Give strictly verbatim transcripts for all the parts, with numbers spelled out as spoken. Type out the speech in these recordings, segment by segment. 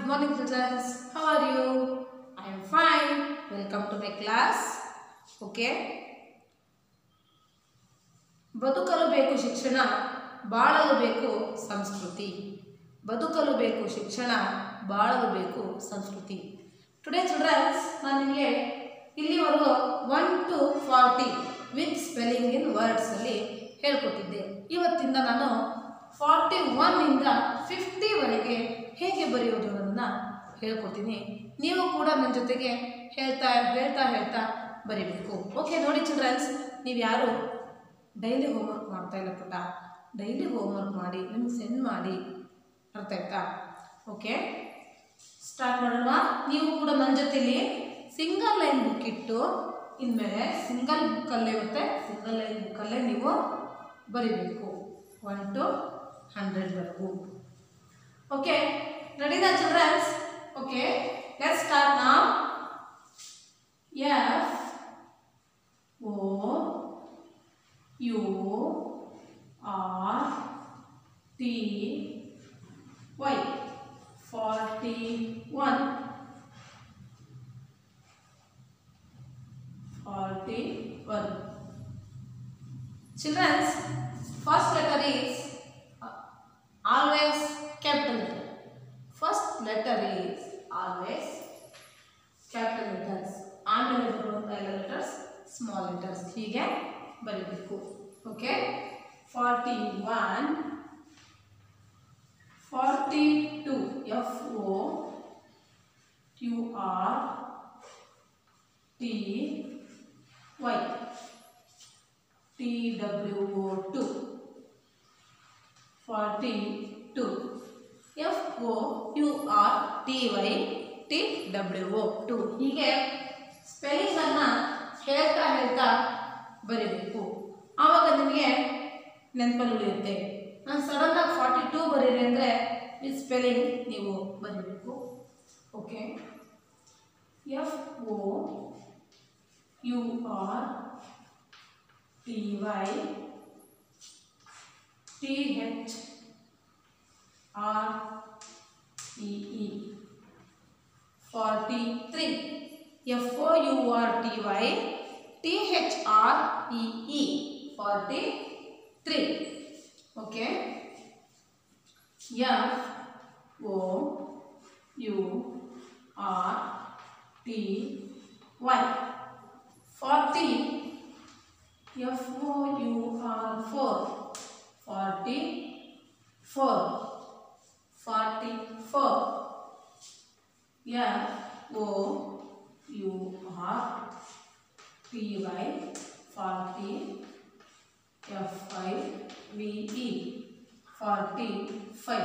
good morning children. How are you? I am fine. Welcome to my class. Okay. ಬದುಕಲು ಬೇಕು ಶಿಕ್ಷಣ, ಬಾಳಲು ಬೇಕು ಸಂಸ್ಕೃತಿ. ಬದುಕಲು ಬೇಕು ಶಿಕ್ಷಣ, ಬಾಳಲು ಬೇಕು ಸಂಸ್ಕೃತಿ. ಟುಡೇ ಚಿಲ್ಡ್ರನ್ಸ್, ನಾನು ನಿಮಗೆ ಇಲ್ಲಿವರೆಗೂ one to forty with spelling in words ಅಲ್ಲಿ ಹೇಳ್ಕೊಟ್ಟಿದ್ದೆ. ಇವತ್ತಿಂದ ನಾನು ಫಾರ್ಟಿ ಒನ್ ಇಂದ ಫಿಫ್ಟಿ ವರೆಗೆ ಹೇಗೆ ಬರೆಯೋದು ಅನ್ನೋದನ್ನ ಹೇಳ್ಕೊಡ್ತೀನಿ. ನೀವು ಕೂಡ ನನ್ನ ಜೊತೆಗೆ ಹೇಳ್ತಾ ಹೇಳ್ತಾ ಹೇಳ್ತಾ ಬರೀಬೇಕು. ಓಕೆ, ನೋಡಿ ಚಿಲ್ಡ್ರನ್ಸ್, ನೀವು ಯಾರು ಡೈಲಿ ಹೋಮ್ವರ್ಕ್ ಮಾಡ್ತಾ ಇಲ್ಲ ಪುಟ್ಟ, ಡೈಲಿ ಹೋಮ್ವರ್ಕ್ ಮಾಡಿ ನಿಮ್ಗೆ ಸೆಂಡ್ ಮಾಡಿ, ಅರ್ಥ ಆಯ್ತಾ? ಓಕೆ, ಸ್ಟಾರ್ಟ್ ಮಾಡೋಣ. ನೀವು ಕೂಡ ನನ್ನ ಜೊತೆಲಿ ಸಿಂಗಲ್ ಲೈನ್ ಬುಕ್ ಇಟ್ಟು ಇನ್ಮೇಲೆ ಸಿಂಗಲ್ ಬುಕ್ಕಲ್ಲೇ ಮತ್ತೆ ಸಿಂಗಲ್ ಲೈನ್ ಬುಕ್ಕಲ್ಲೇ ನೀವು ಬರೀಬೇಕು ಒನ್ ಟು ಹಂಡ್ರೆಡ್ವರೆಗೂ. ಓಕೆ, ರೆಡಿನಾ childrens? Okay, let's start now. F O U R T Y forty one forty one. Children's, first letter is uh, always capital letter. First letter is always capital letters. ಆಮೇಲೆ ಬರುವಂತ ಎಲ್ಲ letters small letters. ಹೀಗೆ ಬರೀಬೇಕು. Okay, forty one, forty two, F O U R T Y T W O two, forty two, F O U R T Y T W O two. ಹೀಗೆ spelling ಅನ್ನ ಹೇಳ್ತಾ ಹೇಳ್ತಾ ಬರೀಬೇಕು. ಆವಾಗ ನಿಮಗೆ ನೆನಪಲ್ಲಿ ಉಳಿಯುತ್ತೆ. ನಾನು ಸಡನ್ ಆಗಿ ಫಾರ್ಟಿ ಟೂ ಬರೀರಿ ಅಂದರೆ ಈ ಸ್ಪೆಲ್ಲಿಂಗ್ ನೀವು ಬರೀಬೇಕು. Okay, F O U R T Y T H R E E forty three, F O U R T Y T H R E E forty three. Okay, F O U R T Y forty, F O U R four forty four, forty four, F O U R T Y forty, F I V E forty five.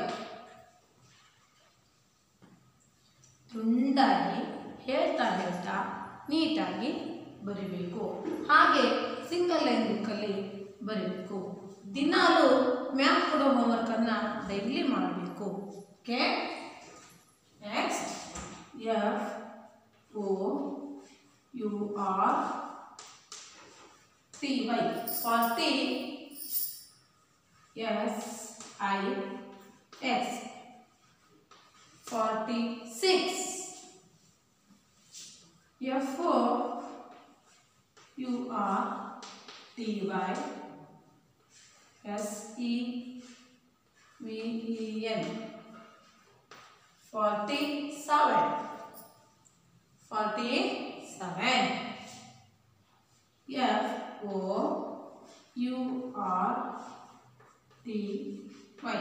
ತುಂಡಾಗಿ ಹೇಳ್ತಾ ಹೇಳ್ತಾ ನೀಟಾಗಿ ಬರೀಬೇಕು. ಹಾಗೆ single line ಬುಕ್ಕಲ್ಲಿ ಬರೀಬೇಕು. ದಿನಾಲು ma'am ಕೊಡೋ ಹೋಮ್ವರ್ಕನ್ನು ಡೈಲಿ ಮಾಡಬೇಕು. Okay, next F O U R T Y forty, S I S forty six, F O U R T Y S E V E N forty seven, forty seven, F O U R T Y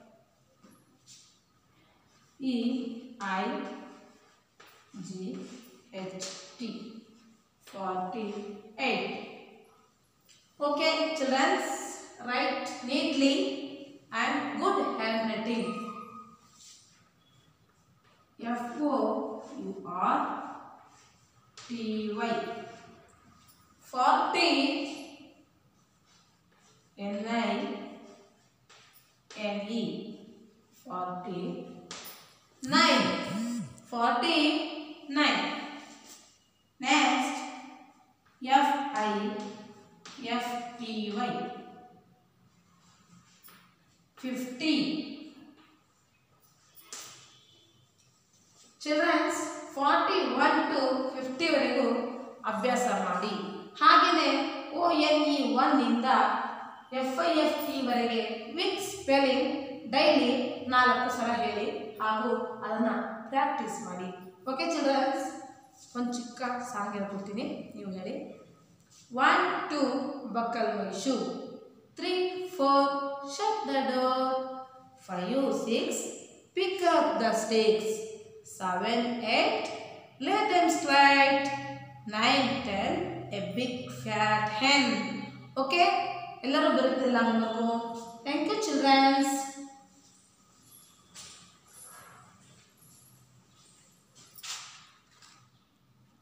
E I G H T forty eight. Okay children, write neatly and good handwriting. F O U R T Y forty, N I N E forty nine, forty nine. Next, F I F T Y fifty, N E ಒನ್ನಿಂದ F I F E ವರೆಗೆ with spelling daily ನಾಲ್ಕು ಸಲ ಹೇಳಿ ಹಾಗೂ ಅದನ್ನು practice ಮಾಡಿ. Okay children's, ಒಂದು ಚಿಕ್ಕ ಸಾಂಗ್ ಹೇಳ್ಕೊಡ್ತೀನಿ, ನೀವು ಹೇಳಿ. One two buckle my shoe, three four shut the door, five six pick up the sticks, seven eight lay them straight, nine ten a big fat hen. Okay, ಎಲ್ಲರೂ ಬರುತ್ತಿಲ್ಲ ಅನ್ನೋದು. Thank you children's.